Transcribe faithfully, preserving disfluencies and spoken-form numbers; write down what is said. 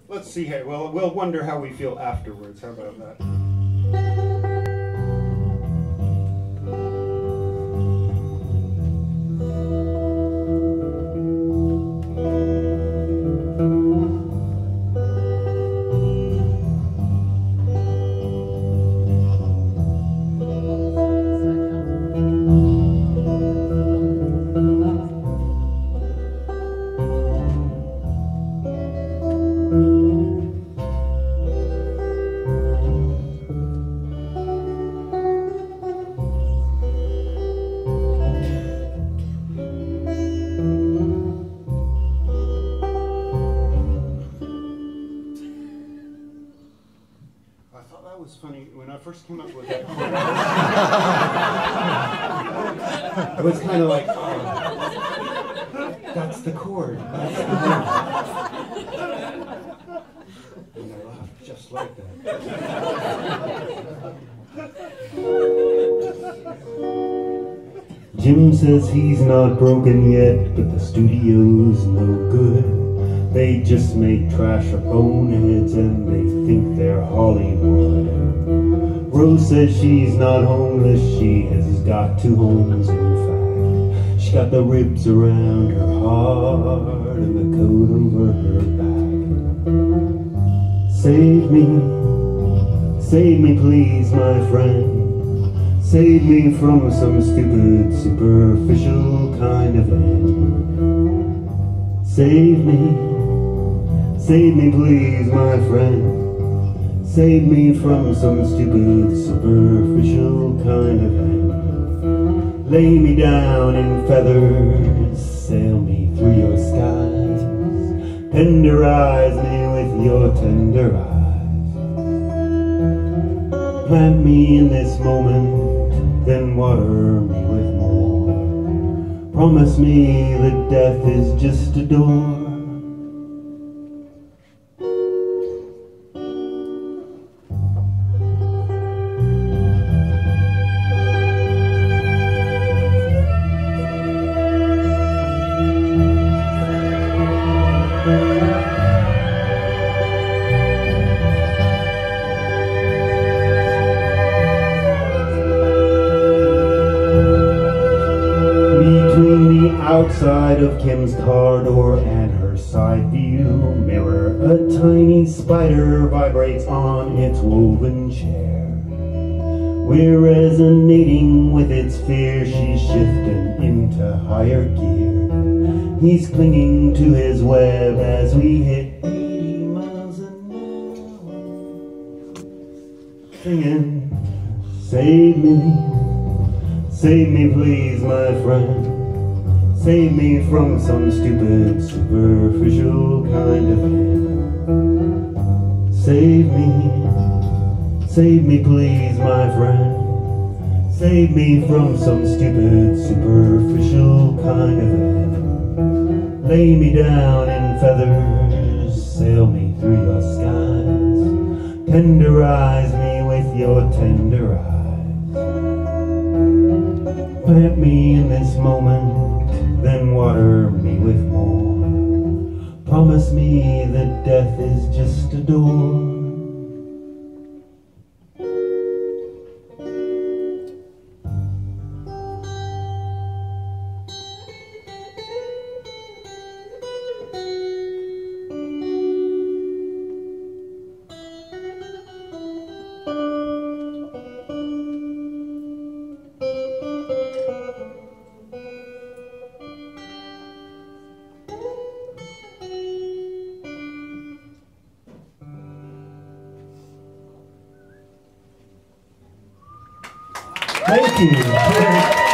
let's see here. Well, we'll wonder how we feel afterwards. How about that? Was funny when I first came up with that chord. It was kind of like, oh, that's the chord. That's the chord. And I laughed just like that. Jim says he's not broken yet, but the studio's no good. They just make trash of boneheads and they think they're Hollywood. Rose says she's not homeless, she has got two homes in fact. She got the ribs around her heart and the coat over her back. Save me, save me please my friend. Save me from some stupid, superficial kind of end. Save me, save me please my friend. Save me from some stupid, superficial kind of end. Lay me down in feathers, sail me through your skies. Tenderize me with your tender eyes. Plant me in this moment, then water me with more. Promise me that death is just a door. Outside of Kim's car door and her side view mirror, a tiny spider vibrates on its woven chair. We're resonating with its fear, she's shifting into higher gear. He's clinging to his web as we hit eighty miles an hour. Singing, save me, save me please my friend. Save me from some stupid, superficial kind of end. Save me, save me please my friend. Save me from some stupid, superficial kind of end. Lay me down in feathers, sail me through your skies. Tenderize me with your tender eyes. Plant me in this moment, then water me with more. Promise me that death is just a door. Thank you.